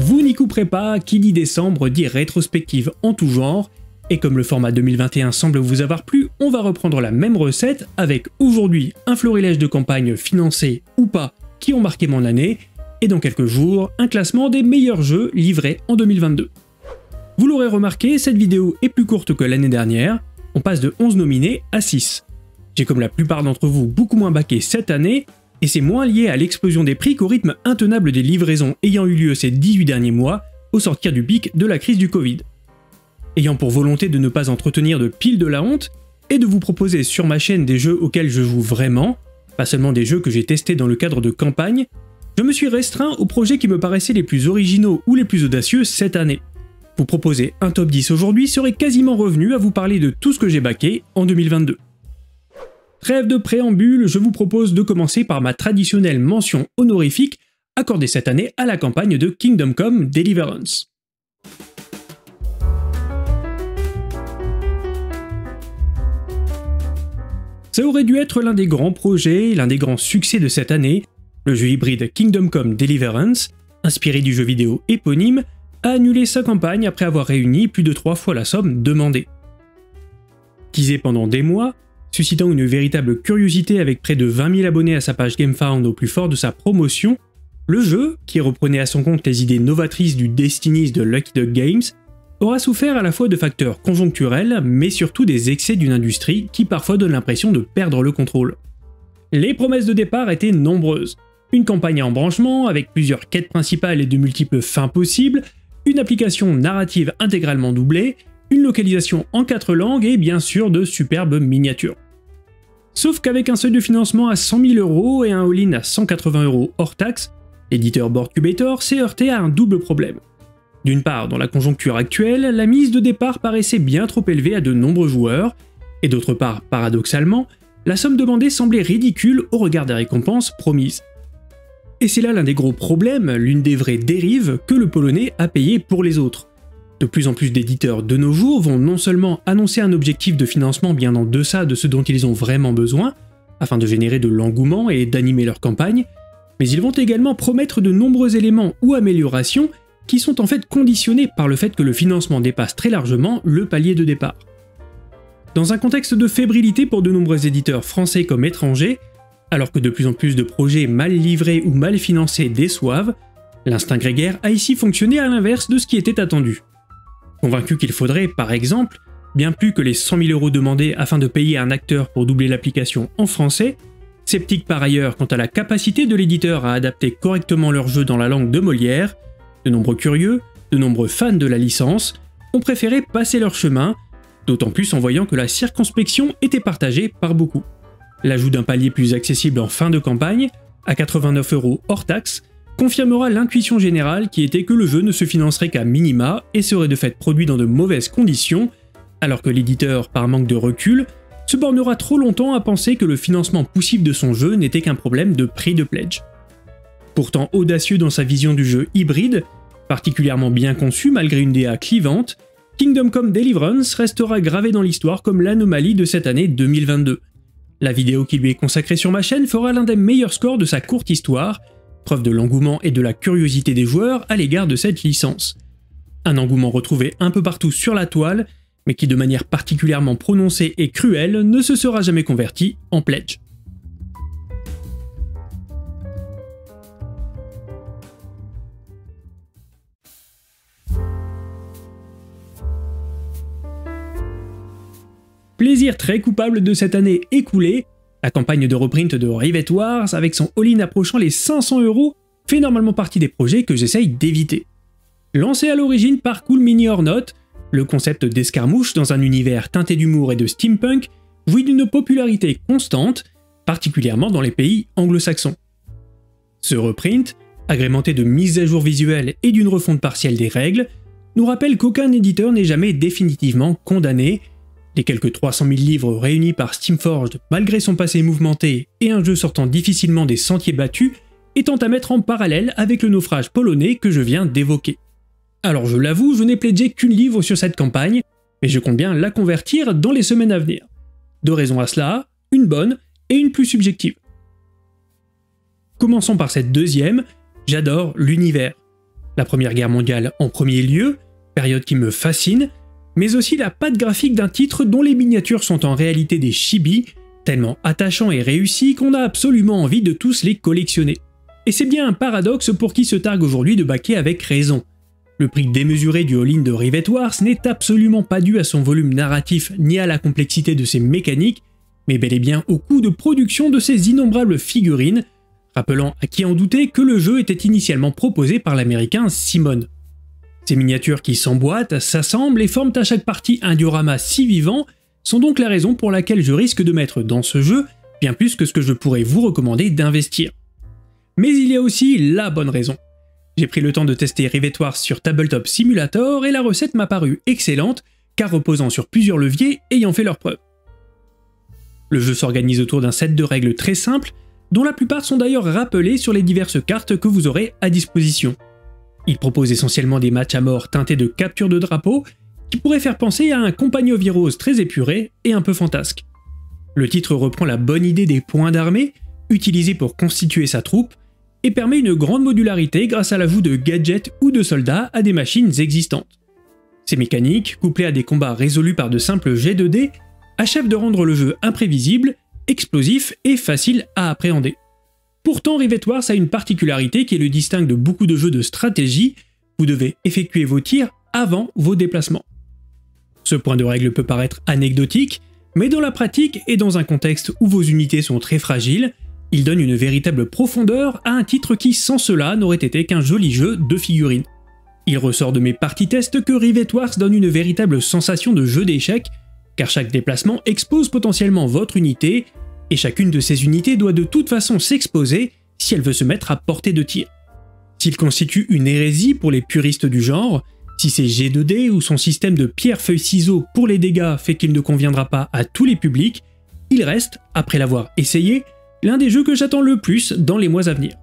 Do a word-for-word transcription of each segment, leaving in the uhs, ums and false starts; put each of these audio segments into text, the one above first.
Vous n'y couperez pas, qui dit décembre dit rétrospective en tout genre, et comme le format deux mille vingt et un semble vous avoir plu, on va reprendre la même recette avec aujourd'hui un florilège de campagnes financées ou pas qui ont marqué mon année, et dans quelques jours, un classement des meilleurs jeux livrés en deux mille vingt-deux. Vous l'aurez remarqué, cette vidéo est plus courte que l'année dernière, on passe de onze nominés à six. J'ai comme la plupart d'entre vous beaucoup moins baqué cette année, et c'est moins lié à l'explosion des prix qu'au rythme intenable des livraisons ayant eu lieu ces dix-huit derniers mois, au sortir du pic de la crise du Covid. Ayant pour volonté de ne pas entretenir de pile de la honte, et de vous proposer sur ma chaîne des jeux auxquels je joue vraiment, pas seulement des jeux que j'ai testés dans le cadre de campagne, je me suis restreint aux projets qui me paraissaient les plus originaux ou les plus audacieux cette année. Vous proposer un top dix aujourd'hui serait quasiment revenu à vous parler de tout ce que j'ai baqué en deux mille vingt-deux. Trêve de préambule, je vous propose de commencer par ma traditionnelle mention honorifique accordée cette année à la campagne de Kingdom Come Deliverance. Ça aurait dû être l'un des grands projets, l'un des grands succès de cette année. Le jeu hybride Kingdom Come Deliverance, inspiré du jeu vidéo éponyme, a annulé sa campagne après avoir réuni plus de trois fois la somme demandée. Teasé pendant des mois, suscitant une véritable curiosité avec près de vingt mille abonnés à sa page GameFound au plus fort de sa promotion, le jeu, qui reprenait à son compte les idées novatrices du Destinies de Lucky Duck Games, aura souffert à la fois de facteurs conjoncturels, mais surtout des excès d'une industrie qui parfois donne l'impression de perdre le contrôle. Les promesses de départ étaient nombreuses. Une campagne à embranchement, avec plusieurs quêtes principales et de multiples fins possibles, une application narrative intégralement doublée, une localisation en quatre langues et bien sûr de superbes miniatures. Sauf qu'avec un seuil de financement à cent mille euros et un all-in à cent quatre-vingts euros hors taxe, l'éditeur Boardcubator s'est heurté à un double problème. D'une part, dans la conjoncture actuelle, la mise de départ paraissait bien trop élevée à de nombreux joueurs, et d'autre part, paradoxalement, la somme demandée semblait ridicule au regard des récompenses promises. Et c'est là l'un des gros problèmes, l'une des vraies dérives que le Polonais a payé pour les autres. De plus en plus d'éditeurs de nos jours vont non seulement annoncer un objectif de financement bien en deçà de ce dont ils ont vraiment besoin, afin de générer de l'engouement et d'animer leur campagne, mais ils vont également promettre de nombreux éléments ou améliorations qui sont en fait conditionnés par le fait que le financement dépasse très largement le palier de départ. Dans un contexte de fébrilité pour de nombreux éditeurs français comme étrangers, alors que de plus en plus de projets mal livrés ou mal financés déçoivent, l'instinct grégaire a ici fonctionné à l'inverse de ce qui était attendu. Convaincu qu'il faudrait, par exemple, bien plus que les cent mille euros demandés afin de payer un acteur pour doubler l'application en français, sceptique par ailleurs quant à la capacité de l'éditeur à adapter correctement leur jeu dans la langue de Molière, de nombreux curieux, de nombreux fans de la licence, ont préféré passer leur chemin, d'autant plus en voyant que la circonspection était partagée par beaucoup. L'ajout d'un palier plus accessible en fin de campagne, à quatre-vingt-neuf euros hors taxe, confirmera l'intuition générale qui était que le jeu ne se financerait qu'à minima et serait de fait produit dans de mauvaises conditions, alors que l'éditeur, par manque de recul, se bornera trop longtemps à penser que le financement poussif de son jeu n'était qu'un problème de prix de pledge. Pourtant audacieux dans sa vision du jeu hybride, particulièrement bien conçu malgré une D A clivante, Kingdom Come Deliverance restera gravé dans l'histoire comme l'anomalie de cette année deux mille vingt-deux. La vidéo qui lui est consacrée sur ma chaîne fera l'un des meilleurs scores de sa courte histoire, preuve de l'engouement et de la curiosité des joueurs à l'égard de cette licence. Un engouement retrouvé un peu partout sur la toile, mais qui de manière particulièrement prononcée et cruelle ne se sera jamais converti en pledge. Plaisir très coupable de cette année écoulée, la campagne de reprint de Rivet Wars, avec son all-in approchant les cinq cents euros, fait normalement partie des projets que j'essaye d'éviter. Lancé à l'origine par Cool Mini or Not, le concept d'escarmouche dans un univers teinté d'humour et de steampunk jouit d'une popularité constante, particulièrement dans les pays anglo-saxons. Ce reprint, agrémenté de mises à jour visuelles et d'une refonte partielle des règles, nous rappelle qu'aucun éditeur n'est jamais définitivement condamné. Les quelques trois cent mille livres réunis par Steamforged malgré son passé mouvementé et un jeu sortant difficilement des sentiers battus étant à mettre en parallèle avec le naufrage polonais que je viens d'évoquer. Alors je l'avoue, je n'ai pledgé qu'une livre sur cette campagne, mais je compte bien la convertir dans les semaines à venir. Deux raisons à cela, une bonne et une plus subjective. Commençons par cette deuxième, j'adore l'univers. La Première Guerre mondiale en premier lieu, période qui me fascine, mais aussi la patte graphique d'un titre dont les miniatures sont en réalité des chibis, tellement attachants et réussis qu'on a absolument envie de tous les collectionner. Et c'est bien un paradoxe pour qui se targue aujourd'hui de baquer avec raison. Le prix démesuré du all-in de Rivet Wars n'est absolument pas dû à son volume narratif ni à la complexité de ses mécaniques, mais bel et bien au coût de production de ces innombrables figurines, rappelant à qui en doutait que le jeu était initialement proposé par l'américain Simon. Ces miniatures qui s'emboîtent, s'assemblent et forment à chaque partie un diorama si vivant sont donc la raison pour laquelle je risque de mettre dans ce jeu bien plus que ce que je pourrais vous recommander d'investir. Mais il y a aussi la bonne raison. J'ai pris le temps de tester Rivet Wars sur Tabletop Simulator et la recette m'a paru excellente, car reposant sur plusieurs leviers ayant fait leurs preuves. Le jeu s'organise autour d'un set de règles très simples, dont la plupart sont d'ailleurs rappelées sur les diverses cartes que vous aurez à disposition. Il propose essentiellement des matchs à mort teintés de capture de drapeaux, qui pourraient faire penser à un Compagnie of Heroes très épuré et un peu fantasque. Le titre reprend la bonne idée des points d'armée, utilisés pour constituer sa troupe, et permet une grande modularité grâce à l'ajout de gadgets ou de soldats à des machines existantes. Ces mécaniques, couplées à des combats résolus par de simples jets de dés, achèvent de rendre le jeu imprévisible, explosif et facile à appréhender. Pourtant, Rivet Wars a une particularité qui le distingue de beaucoup de jeux de stratégie, vous devez effectuer vos tirs avant vos déplacements. Ce point de règle peut paraître anecdotique, mais dans la pratique et dans un contexte où vos unités sont très fragiles, il donne une véritable profondeur à un titre qui sans cela n'aurait été qu'un joli jeu de figurines. Il ressort de mes parties tests que Rivet Wars donne une véritable sensation de jeu d'échecs, car chaque déplacement expose potentiellement votre unité, et chacune de ces unités doit de toute façon s'exposer si elle veut se mettre à portée de tir. S'il constitue une hérésie pour les puristes du genre, si ses jets de dés ou son système de pierre-feuille-ciseaux pour les dégâts fait qu'il ne conviendra pas à tous les publics, il reste, après l'avoir essayé, l'un des jeux que j'attends le plus dans les mois à venir.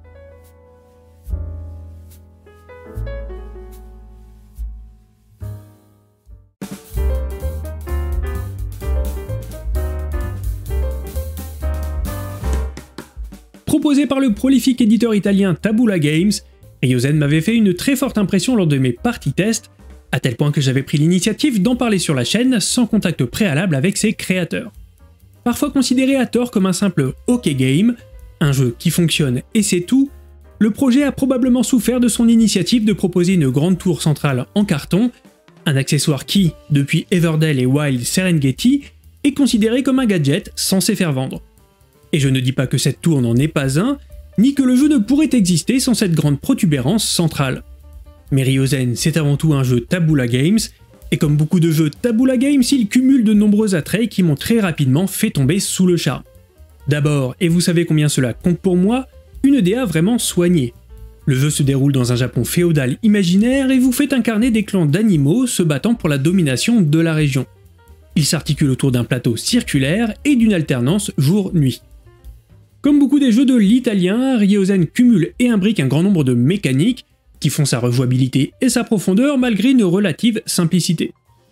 Proposé par le prolifique éditeur italien Tabula Games, Ryozen m'avait fait une très forte impression lors de mes parties tests, à tel point que j'avais pris l'initiative d'en parler sur la chaîne sans contact préalable avec ses créateurs. Parfois considéré à tort comme un simple hockey game, un jeu qui fonctionne et c'est tout, le projet a probablement souffert de son initiative de proposer une grande tour centrale en carton, un accessoire qui, depuis Everdell et Wild Serengeti, est considéré comme un gadget censé faire vendre. Et je ne dis pas que cette tour n'en est pas un, ni que le jeu ne pourrait exister sans cette grande protubérance centrale. Mais Ryozen, c'est avant tout un jeu Tabula Games, et comme beaucoup de jeux Tabula Games, il cumule de nombreux attraits qui m'ont très rapidement fait tomber sous le charme. D'abord, et vous savez combien cela compte pour moi, une D A vraiment soignée. Le jeu se déroule dans un Japon féodal imaginaire et vous fait incarner des clans d'animaux se battant pour la domination de la région. Il s'articule autour d'un plateau circulaire et d'une alternance jour-nuit. Comme beaucoup des jeux de l'italien, Ryozen cumule et imbrique un grand nombre de mécaniques qui font sa rejouabilité et sa profondeur malgré une relative simplicité.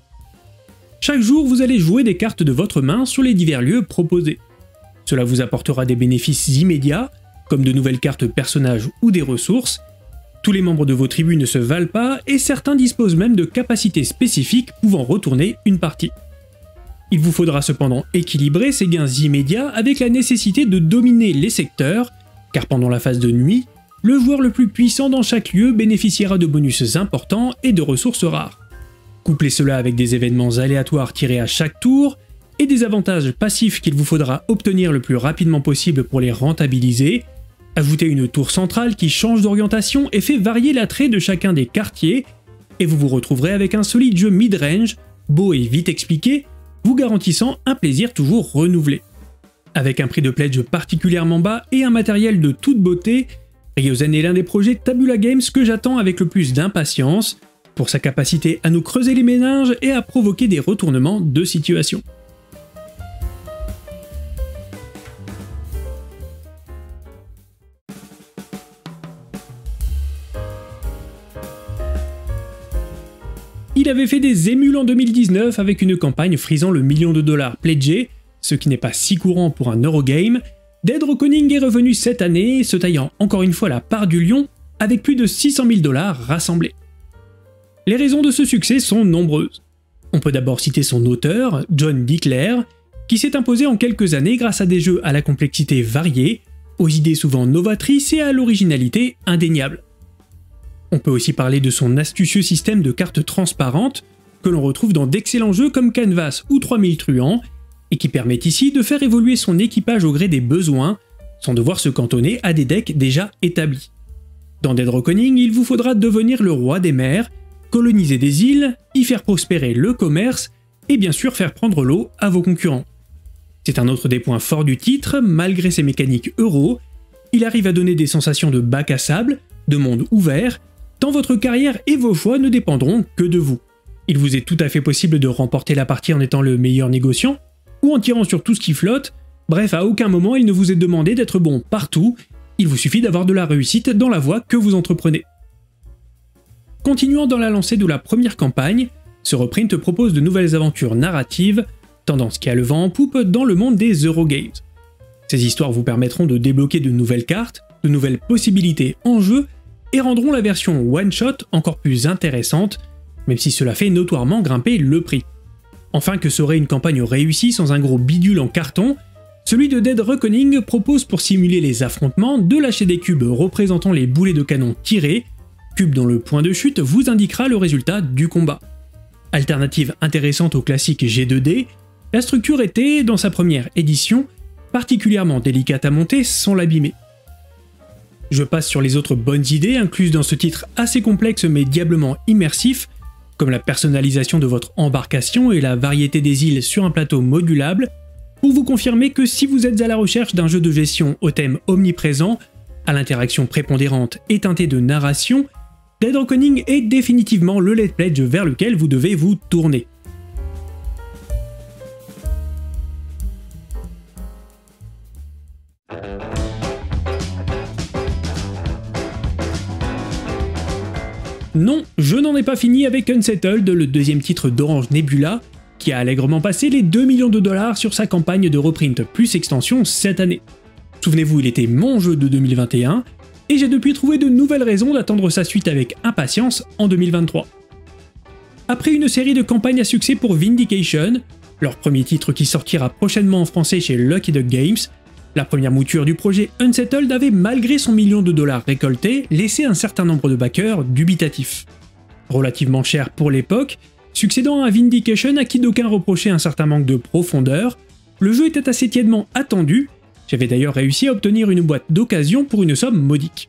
Chaque jour, vous allez jouer des cartes de votre main sur les divers lieux proposés. Cela vous apportera des bénéfices immédiats, comme de nouvelles cartes personnages ou des ressources. Tous les membres de vos tribus ne se valent pas et certains disposent même de capacités spécifiques pouvant retourner une partie. Il vous faudra cependant équilibrer ces gains immédiats avec la nécessité de dominer les secteurs, car pendant la phase de nuit, le joueur le plus puissant dans chaque lieu bénéficiera de bonus importants et de ressources rares. Couplez cela avec des événements aléatoires tirés à chaque tour, et des avantages passifs qu'il vous faudra obtenir le plus rapidement possible pour les rentabiliser, ajoutez une tour centrale qui change d'orientation et fait varier l'attrait de chacun des quartiers, et vous vous retrouverez avec un solide jeu mid-range, beau et vite expliqué, vous garantissant un plaisir toujours renouvelé. Avec un prix de pledge particulièrement bas et un matériel de toute beauté, Ryozen est l'un des projets Tabula Games que j'attends avec le plus d'impatience, pour sa capacité à nous creuser les méninges et à provoquer des retournements de situation. Il avait fait des émules en deux mille dix-neuf avec une campagne frisant le million de dollars pledgé, ce qui n'est pas si courant pour un Eurogame. Dead Reckoning est revenu cette année, se taillant encore une fois la part du lion, avec plus de six cent mille dollars rassemblés. Les raisons de ce succès sont nombreuses. On peut d'abord citer son auteur, John Dickler, qui s'est imposé en quelques années grâce à des jeux à la complexité variée, aux idées souvent novatrices et à l'originalité indéniable. On peut aussi parler de son astucieux système de cartes transparentes, que l'on retrouve dans d'excellents jeux comme Canvas ou trois mille Truands, et qui permet ici de faire évoluer son équipage au gré des besoins, sans devoir se cantonner à des decks déjà établis. Dans Dead Reckoning, il vous faudra devenir le roi des mers, coloniser des îles, y faire prospérer le commerce, et bien sûr faire prendre l'eau à vos concurrents. C'est un autre des points forts du titre, malgré ses mécaniques euro, il arrive à donner des sensations de bac à sable, de monde ouvert, tant votre carrière et vos choix ne dépendront que de vous. Il vous est tout à fait possible de remporter la partie en étant le meilleur négociant, ou en tirant sur tout ce qui flotte, bref à aucun moment il ne vous est demandé d'être bon partout, il vous suffit d'avoir de la réussite dans la voie que vous entreprenez. Continuant dans la lancée de la première campagne, ce reprint propose de nouvelles aventures narratives, tendance qui a le vent en poupe dans le monde des Eurogames. Ces histoires vous permettront de débloquer de nouvelles cartes, de nouvelles possibilités en jeu, et rendront la version one-shot encore plus intéressante, même si cela fait notoirement grimper le prix. Enfin, que serait une campagne réussie sans un gros bidule en carton, celui de Dead Reckoning propose pour simuler les affrontements de lâcher des cubes représentant les boulets de canon tirés, cube dont le point de chute vous indiquera le résultat du combat. Alternative intéressante au classique G deux D, la structure était, dans sa première édition, particulièrement délicate à monter sans l'abîmer. Je passe sur les autres bonnes idées incluses dans ce titre assez complexe mais diablement immersif, comme la personnalisation de votre embarcation et la variété des îles sur un plateau modulable, pour vous confirmer que si vous êtes à la recherche d'un jeu de gestion au thème omniprésent, à l'interaction prépondérante et teintée de narration, Dead Reckoning est définitivement le let's pledge vers lequel vous devez vous tourner. Non, je n'en ai pas fini avec Unsettled, le deuxième titre d'Orange Nebula, qui a allègrement passé les deux millions de dollars sur sa campagne de reprint plus extension cette année. Souvenez-vous, il était mon jeu de deux mille vingt et un, et j'ai depuis trouvé de nouvelles raisons d'attendre sa suite avec impatience en deux mille vingt-trois. Après une série de campagnes à succès pour Vindication, leur premier titre qui sortira prochainement en français chez Lucky Duck Games, la première mouture du projet Unsettled avait, malgré son million de dollars récolté, laissé un certain nombre de backers dubitatifs. Relativement cher pour l'époque, succédant à Vindication à qui d'aucuns reprochaient un certain manque de profondeur, le jeu était assez tièdement attendu, j'avais d'ailleurs réussi à obtenir une boîte d'occasion pour une somme modique.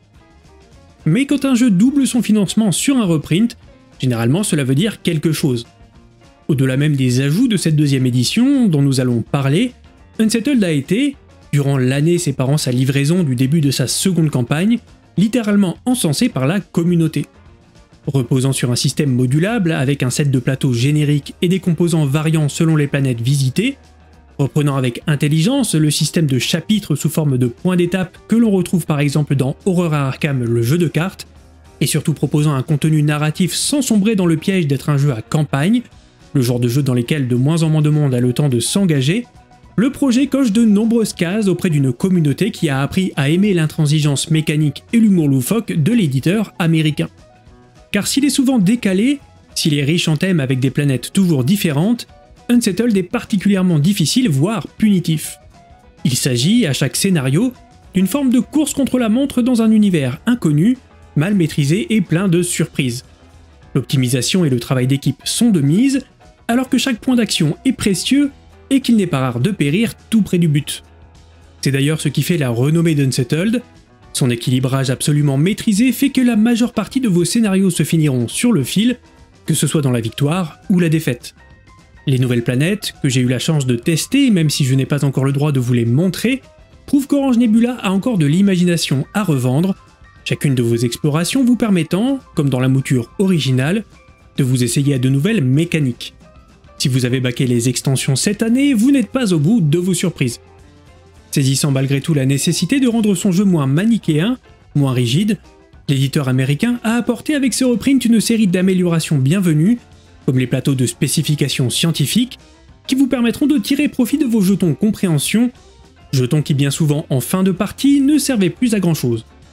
Mais quand un jeu double son financement sur un reprint, généralement cela veut dire quelque chose. Au-delà même des ajouts de cette deuxième édition dont nous allons parler, Unsettled a été, durant l'année séparant sa livraison du début de sa seconde campagne, littéralement encensé par la communauté. Reposant sur un système modulable avec un set de plateaux génériques et des composants variant selon les planètes visitées, reprenant avec intelligence le système de chapitres sous forme de points d'étape que l'on retrouve par exemple dans Horror à Arkham, le jeu de cartes, et surtout proposant un contenu narratif sans sombrer dans le piège d'être un jeu à campagne, le genre de jeu dans lesquels de moins en moins de monde a le temps de s'engager, le projet coche de nombreuses cases auprès d'une communauté qui a appris à aimer l'intransigeance mécanique et l'humour loufoque de l'éditeur américain. Car s'il est souvent décalé, s'il est riche en thèmes avec des planètes toujours différentes, Unsettled est particulièrement difficile, voire punitif. Il s'agit, à chaque scénario, d'une forme de course contre la montre dans un univers inconnu, mal maîtrisé et plein de surprises. L'optimisation et le travail d'équipe sont de mise, alors que chaque point d'action est précieux et qu'il n'est pas rare de périr tout près du but. C'est d'ailleurs ce qui fait la renommée d'Unsettled. Son équilibrage absolument maîtrisé fait que la majeure partie de vos scénarios se finiront sur le fil, que ce soit dans la victoire ou la défaite. Les nouvelles planètes, que j'ai eu la chance de tester, même si je n'ai pas encore le droit de vous les montrer, prouvent qu'Orange Nebula a encore de l'imagination à revendre, chacune de vos explorations vous permettant, comme dans la mouture originale, de vous essayer à de nouvelles mécaniques. Si vous avez backé les extensions cette année, vous n'êtes pas au bout de vos surprises. Saisissant malgré tout la nécessité de rendre son jeu moins manichéen, moins rigide, l'éditeur américain a apporté avec ce reprint une série d'améliorations bienvenues, comme les plateaux de spécifications scientifiques, qui vous permettront de tirer profit de vos jetons compréhension, jetons qui bien souvent en fin de partie ne servaient plus à grand chose.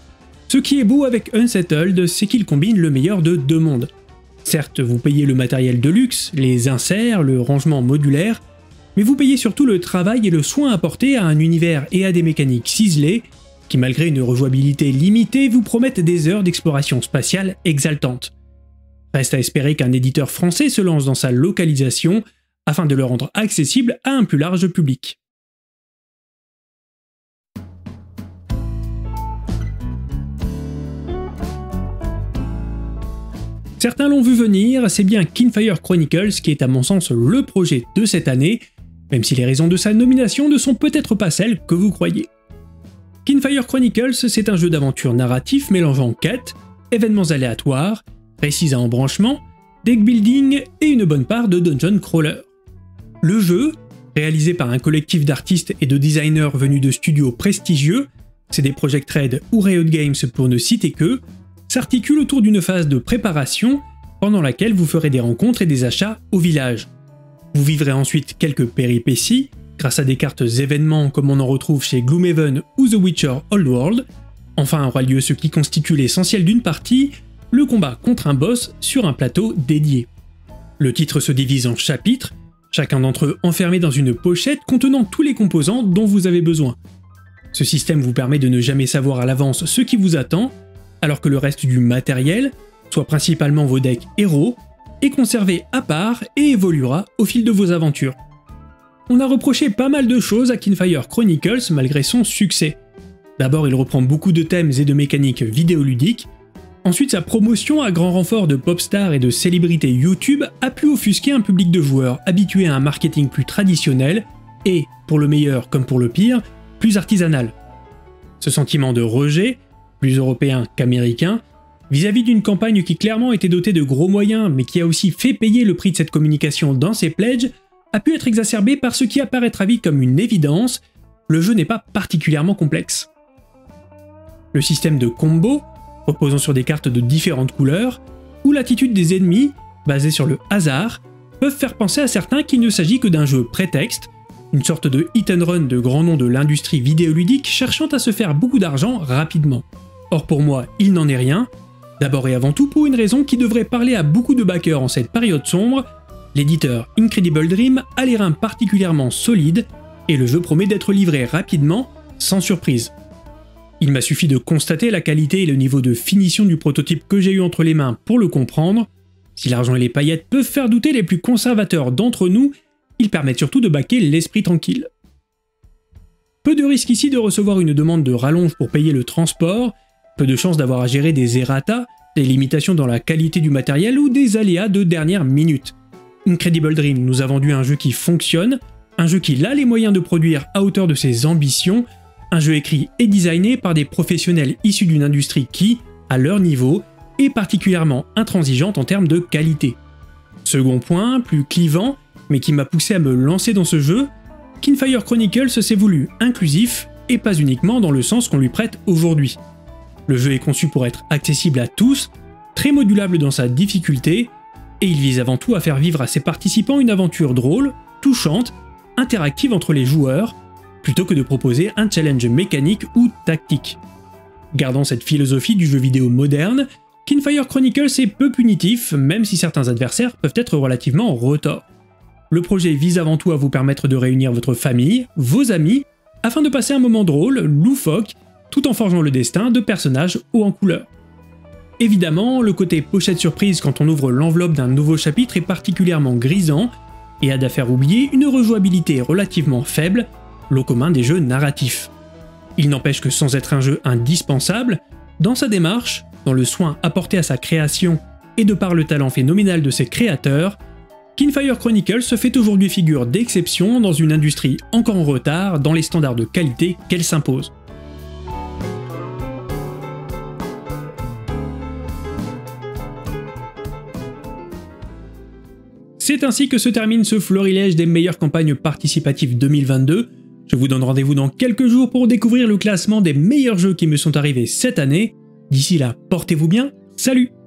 Ce qui est beau avec Unsettled, c'est qu'il combine le meilleur de deux mondes. Certes, vous payez le matériel de luxe, les inserts, le rangement modulaire, mais vous payez surtout le travail et le soin apporté à un univers et à des mécaniques ciselées qui, malgré une rejouabilité limitée, vous promettent des heures d'exploration spatiale exaltantes. Reste à espérer qu'un éditeur français se lance dans sa localisation afin de le rendre accessible à un plus large public. Certains l'ont vu venir, c'est bien Kinfire Chronicles qui est à mon sens le projet de cette année, même si les raisons de sa nomination ne sont peut-être pas celles que vous croyez. Kinfire Chronicles, c'est un jeu d'aventure narratif mélangeant quêtes, événements aléatoires, récits à embranchement, deck building et une bonne part de dungeon crawler. Le jeu, réalisé par un collectif d'artistes et de designers venus de studios prestigieux, C D Projekt Red ou Riot Games pour ne citer que, s'articule autour d'une phase de préparation pendant laquelle vous ferez des rencontres et des achats au village. Vous vivrez ensuite quelques péripéties grâce à des cartes événements comme on en retrouve chez Gloomhaven ou The Witcher Old World. Enfin aura lieu ce qui constitue l'essentiel d'une partie, le combat contre un boss sur un plateau dédié. Le titre se divise en chapitres, chacun d'entre eux enfermé dans une pochette contenant tous les composants dont vous avez besoin. Ce système vous permet de ne jamais savoir à l'avance ce qui vous attend, alors que le reste du matériel, soit principalement vos decks héros, est conservé à part et évoluera au fil de vos aventures. On a reproché pas mal de choses à Kinfire Chronicles malgré son succès. D'abord, il reprend beaucoup de thèmes et de mécaniques vidéoludiques. Ensuite, sa promotion à grand renfort de pop stars et de célébrités YouTube a pu offusquer un public de joueurs habitués à un marketing plus traditionnel et, pour le meilleur comme pour le pire, plus artisanal. Ce sentiment de rejet, plus européen qu'américain, vis-à-vis d'une campagne qui clairement était dotée de gros moyens mais qui a aussi fait payer le prix de cette communication dans ses pledges, a pu être exacerbé par ce qui apparaîtra vite comme une évidence, le jeu n'est pas particulièrement complexe. Le système de combo, reposant sur des cartes de différentes couleurs, ou l'attitude des ennemis, basée sur le hasard, peuvent faire penser à certains qu'il ne s'agit que d'un jeu prétexte, une sorte de hit and run de grands noms de l'industrie vidéoludique cherchant à se faire beaucoup d'argent rapidement. Or pour moi, il n'en est rien, d'abord et avant tout pour une raison qui devrait parler à beaucoup de backers en cette période sombre, l'éditeur Incredible Dream a les reins particulièrement solides, et le jeu promet d'être livré rapidement, sans surprise. Il m'a suffi de constater la qualité et le niveau de finition du prototype que j'ai eu entre les mains pour le comprendre. Si l'argent et les paillettes peuvent faire douter les plus conservateurs d'entre nous, ils permettent surtout de baquer l'esprit tranquille. Peu de risque ici de recevoir une demande de rallonge pour payer le transport, peu de chance d'avoir à gérer des errata, des limitations dans la qualité du matériel ou des aléas de dernière minute. Incredible Dream nous a vendu un jeu qui fonctionne, un jeu qui a les moyens de produire à hauteur de ses ambitions, un jeu écrit et designé par des professionnels issus d'une industrie qui, à leur niveau, est particulièrement intransigeante en termes de qualité. Second point, plus clivant, mais qui m'a poussé à me lancer dans ce jeu, Kinfire Chronicles s'est voulu inclusif, et pas uniquement dans le sens qu'on lui prête aujourd'hui. Le jeu est conçu pour être accessible à tous, très modulable dans sa difficulté, et il vise avant tout à faire vivre à ses participants une aventure drôle, touchante, interactive entre les joueurs, plutôt que de proposer un challenge mécanique ou tactique. Gardant cette philosophie du jeu vidéo moderne, Kinfire Chronicles est peu punitif, même si certains adversaires peuvent être relativement retors. Le projet vise avant tout à vous permettre de réunir votre famille, vos amis, afin de passer un moment drôle, loufoque, tout en forgeant le destin de personnages hauts en couleur. Évidemment, le côté pochette surprise quand on ouvre l'enveloppe d'un nouveau chapitre est particulièrement grisant, et a d'affaire oublier une rejouabilité relativement faible, lot commun des jeux narratifs. Il n'empêche que sans être un jeu indispensable, dans sa démarche, dans le soin apporté à sa création et de par le talent phénoménal de ses créateurs, Kinfire Chronicles se fait aujourd'hui figure d'exception dans une industrie encore en retard dans les standards de qualité qu'elle s'impose. C'est ainsi que se termine ce florilège des meilleures campagnes participatives deux mille vingt-deux. Je vous donne rendez-vous dans quelques jours pour découvrir le classement des meilleurs jeux qui me sont arrivés cette année. D'ici là, portez-vous bien, salut!